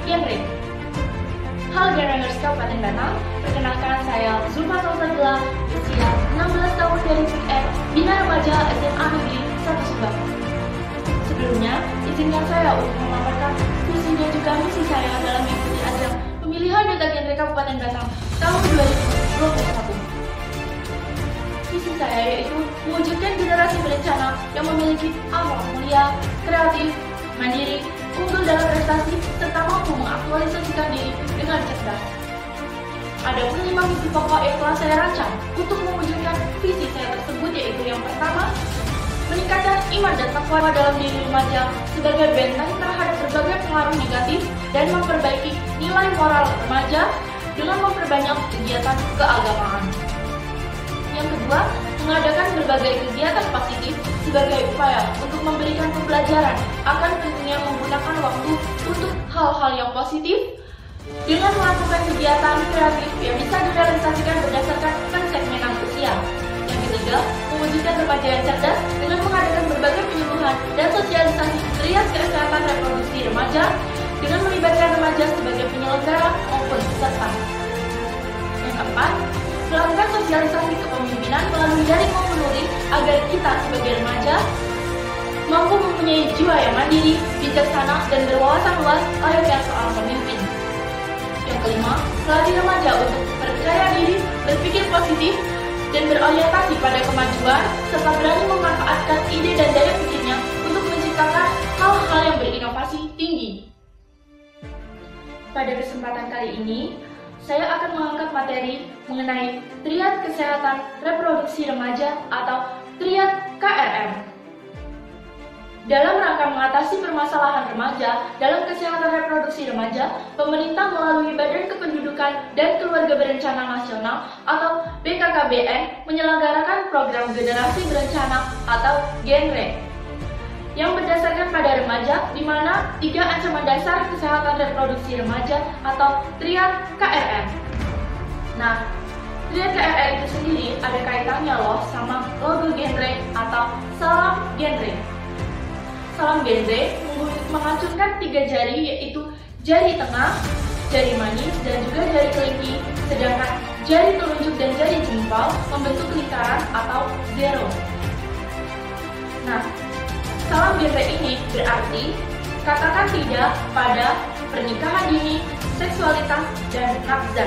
Genre. Halo Genrengers Kabupaten Batam, perkenalkan saya Zulfa Salsabila, usia 16 tahun dari PIK Bina Remaja SMA Negeri 1 Subang. Sebelumnya, izinkan saya untuk memaparkan visi dan juga misi saya dalam mengikuti ajang pemilihan Duta Genre Kabupaten Batam tahun 2021. Visi saya yaitu mewujudkan generasi berencana yang memiliki akhlak mulia, kreatif, mandiri, unggul dalam prestasi, serta mampu mengaktualisasikan diri dengan cerdas. Ada pun 5 misi pokok yang telah saya rancang untuk mewujudkan visi saya tersebut, yaitu yang pertama, meningkatkan iman dan takwa dalam diri remaja sebagai benteng terhadap berbagai pengaruh negatif dan memperbaiki nilai moral remaja dengan memperbanyak kegiatan keagamaan. Yang kedua, mengadakan berbagai kegiatan positif sebagai upaya untuk memberikan pembelajaran akan pentingnya menggunakan waktu untuk hal-hal yang positif dengan melakukan kegiatan kreatif yang bisa direalisasikan berdasarkan konsep menang usia. Yang ketiga, mewujudkan remaja yang cerdas dengan mengadakan berbagai penyuluhan dan sosialisasi trias kesehatan reproduksi remaja dengan melibatkan remaja sebagai penyelenggara maupun peserta. Yang keempat, melakukan sosialisasi kepemimpinan melalui daring maupun luring agar kita sebagai remaja mampu mempunyai jiwa yang mandiri, bijaksana, dan berwawasan luas layaknya seorang pemimpin. Yang kelima, melatih remaja untuk percaya diri, berpikir positif, dan berorientasi pada kemajuan, serta berani memanfaatkan ide dan daya pikirnya untuk menciptakan hal-hal yang berinovasi tinggi. Pada kesempatan kali ini, saya akan mengangkat materi mengenai Triad Kesehatan Reproduksi Remaja atau Triad KRR. Dalam rangka mengatasi permasalahan remaja dalam kesehatan reproduksi remaja, pemerintah melalui Badan Kependudukan dan Keluarga Berencana Nasional atau BKKBN menyelenggarakan program Generasi Berencana atau Genre yang berdasarkan pada remaja, di mana 3 ancaman dasar kesehatan reproduksi remaja atau Triad KRR. Nah, Triad KRR itu sendiri ada kaitannya loh sama logo genre atau salam genre. Salam genre mengacungkan 3 jari, yaitu jari tengah, jari manis, dan juga jari kelingking, sedangkan jari telunjuk dan jari jempol membentuk lingkaran atau zero. Nah, salam genre ini berarti katakan tidak pada pernikahan dini, seksualitas, dan nafsa.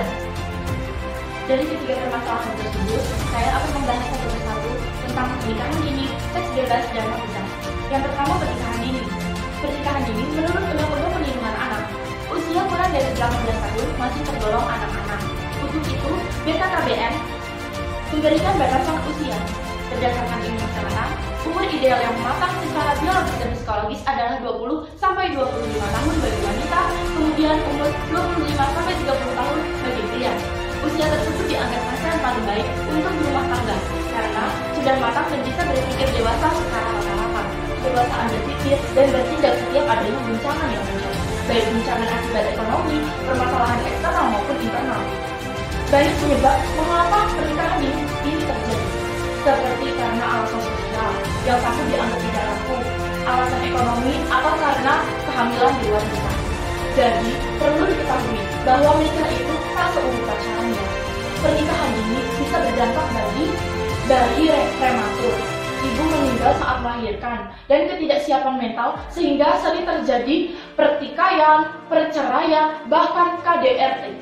Dari ketiga permasalahan tersebut, saya akan membahas satu persatu tentang pernikahan dini, seks bebas, dan nafsa. Yang pertama, pernikahan dini. Pernikahan dini menurut Undang-Undang Perlindungan Anak, usia kurang dari 18 tahun masih tergolong anak-anak. Untuk itu, BKKBN memberikan batasan usia. Berdasarkan ilmu kesehatan, umur ideal yang matang secara biologis dan psikologis adalah 20 sampai 25 tahun bagi wanita, kemudian umur 25 sampai 30 tahun bagi pria. Usia tersebut dianggap masa yang paling baik untuk berumah tangga karena sudah matang dan bisa berpikir dewasa secara rata-rata. Kedewasaan berpikir dan bertindak setiap adanya guncangan yang muncul, baik guncangan akibat ekonomi, permasalahan eksternal maupun internal. Baik penyebab mengapa pernikahan dini terjadi, seperti karena alasan sosial yang pasti dianggap tidak laku, alasan ekonomi, atau karena kehamilan di luar nikah. Jadi, perlu diketahui bahwa menikah itu tak seutuh pacarannya. Pernikahan dini bisa berdampak bagi bayi prematur, ibu meninggal saat melahirkan, dan ketidaksiapan mental sehingga sering terjadi pertikaian, perceraian, bahkan KDRT.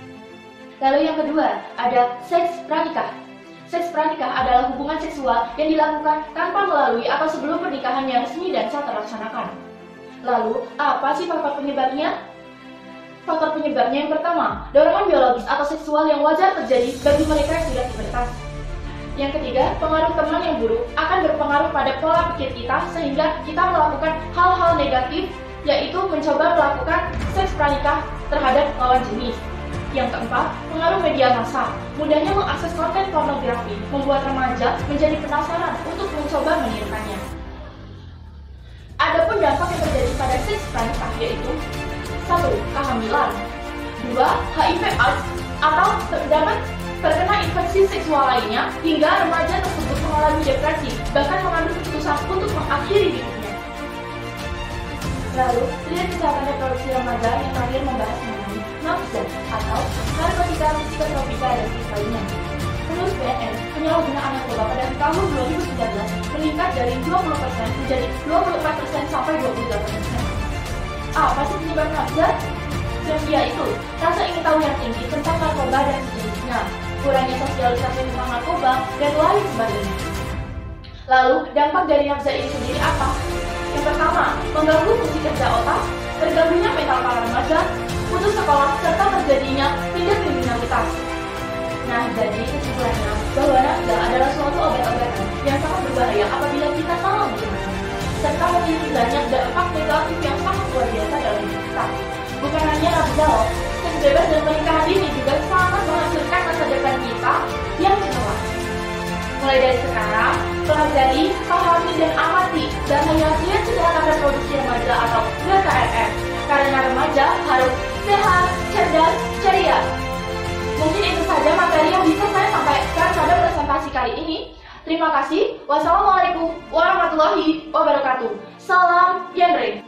Lalu yang kedua, ada seks pranikah. Seks pranikah adalah hubungan seksual yang dilakukan tanpa melalui atau sebelum pernikahannya resmi dan sah terlaksanakan. Lalu, apa sih faktor penyebabnya? Faktor penyebabnya yang pertama, dorongan biologis atau seksual yang wajar terjadi bagi mereka yang sudah pubertas. Yang ketiga, pengaruh teman yang buruk akan berpengaruh pada pola pikir kita sehingga kita melakukan hal-hal negatif, yaitu mencoba melakukan seks pranikah terhadap lawan jenis. Yang keempat, pengaruh media massa. Mudahnya mengakses konten pornografi membuat remaja menjadi penasaran untuk mencoba menirukannya. Adapun dampak yang terjadi pada seks pranikah yaitu 1. Kehamilan, 2. HIV/AIDS atau dapat terkena infeksi seksual lainnya hingga remaja tersebut mengalami depresi, bahkan mengambil keputusan untuk mengakhiri hidupnya. Lalu, rilis kesehatan reproduksi remaja yang terakhir membahas mengenai nafsa atau narkotika psikotropika dan lainnya. Menurut BNN, penyalahgunaan narkoba pada tahun 2013 meningkat dari 20% menjadi 24% sampai 28%. Apa sih penyebab nafsa? Yaitu rasa ingin tahu yang tinggi tentang narkoba dan sejenisnya, kurangnya sosialisasi tentang narkoba, dan lain sebagainya. Lalu, dampak dari nafsa ini sendiri apa? Yang pertama, mengganggu fungsi kerja otak, terganggunya mental para remaja, putus sekolah, serta terjadinya tindak kriminalitas. Nah, jadi kesimpulannya bahwa nafsa adalah suatu obat-obatan yang sangat berbahaya apabila kita salah menggunakannya, serta memiliki banyak dampak negatif yang sangat luar biasa dalam hidup kita. Bukan hanya nafsa loh, seks bebas dan pernikahan dini juga sangat menghasilkan masa depan kita yang cemerlang. Mulai dari sekarang, pelajari, pahami, dan amati bahaya rilis kesehatan reproduksi remaja atau RKRR, karena remaja harus sehat, cerdas, ceria. Mungkin itu saja materi yang bisa saya sampaikan pada presentasi kali ini. Terima kasih. Wassalamualaikum warahmatullahi wabarakatuh. Salam genre.